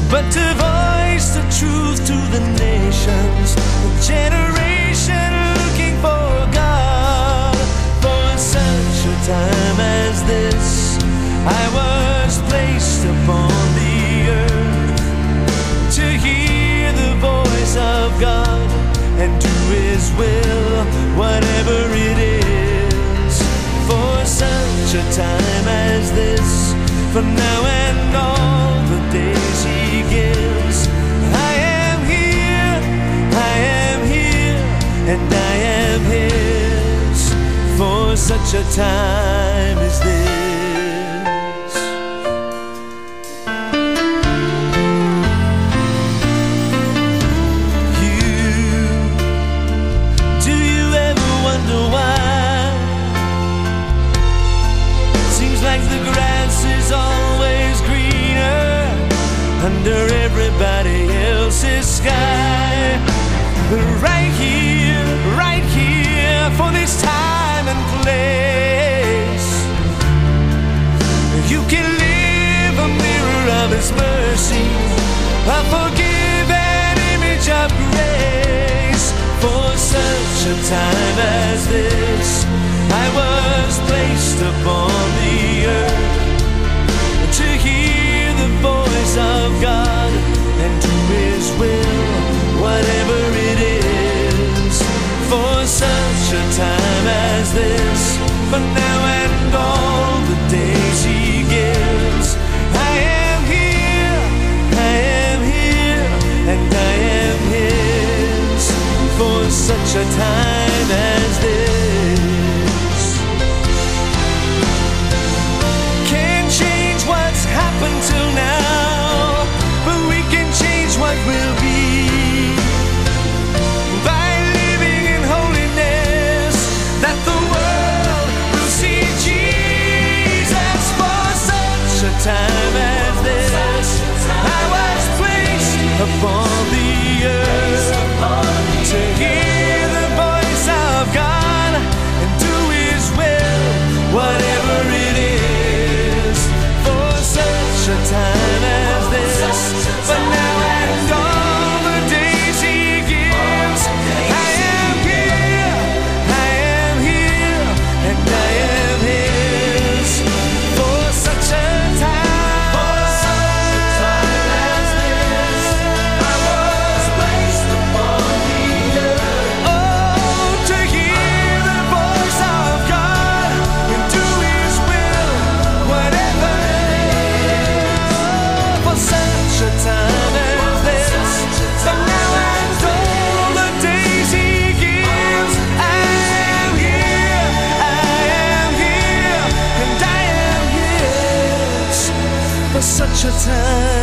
but to voice the truth to the nations, a generation looking for God. For such a time as this, I was placed upon the earth to hear the voice of God and do His will, whatever it is. For such a time as this, from now and all the days He gives, I am here, and I am His, for such a time as this. Do you ever wonder why? Seems like the grass is always greener under everybody else's sky. But right here, for this time and place, you can live a mirror of His mercy, a forgiven image of grace. For such a time as this, I was placed upon the earth to hear the voice of God and do His will, whatever it is. For such a time as this, for now and all the days He gives, I am here, and I am His, for such a time as this. Can't change what's happened till now, but we can change what will be by living in holiness, that the world will see Jesus. For such a time as this, I was placed upon the earth to hear the voice of God and do His will, whatever it is. For such a time as this, but now and all the days He gives, I am here, and I am His, for such a time as this. I was placed upon the earth, oh, to hear the voice of God and do His will, whatever it is. For such a time as this, but now and all the days He gives, I am here, and I am His, for such a time